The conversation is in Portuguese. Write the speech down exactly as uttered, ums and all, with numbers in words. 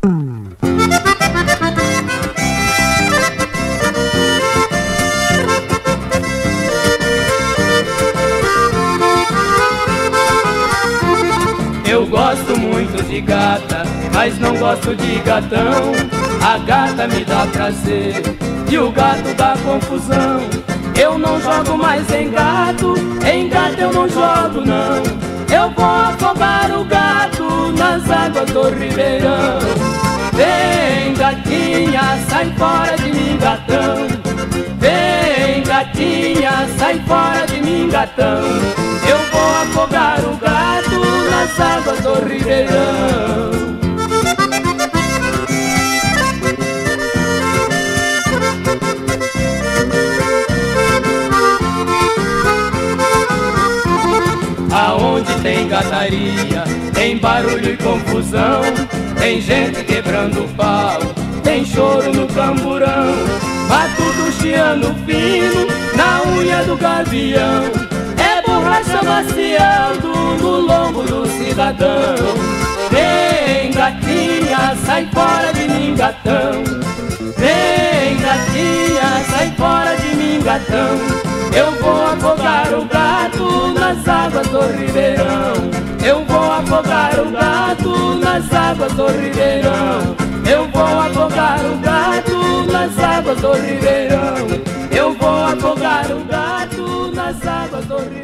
Eu gosto muito de gata, mas não gosto de gatão. A gata me dá prazer e o gato dá confusão. Eu não jogo mais em gato, em gato eu não jogo não. Eu vou afogar o gato nas águas do Ribeirão. Vem gatinha, sai fora de mim gatão. Vem gatinha, sai fora de mim gatão. Eu vou afogar o gato nas águas do Ribeirão. Aonde tem gataria, tem barulho e confusão. Tem gente quebrando pau, tem choro no camburão. Batudo chiando fino na unha do gavião. É borracha maciando no lombo do cidadão. Vem gatinha, sai fora de mim gatão. Vem gatinha, sai fora de mim gatão. Eu vou afogar o gato nas águas do Ribeirão. Eu vou afogar o gato nas águas do Ribeirão. Eu vou afogar o gato nas águas do Ribeirão. Eu vou afogar o gato nas águas do Ribeirão.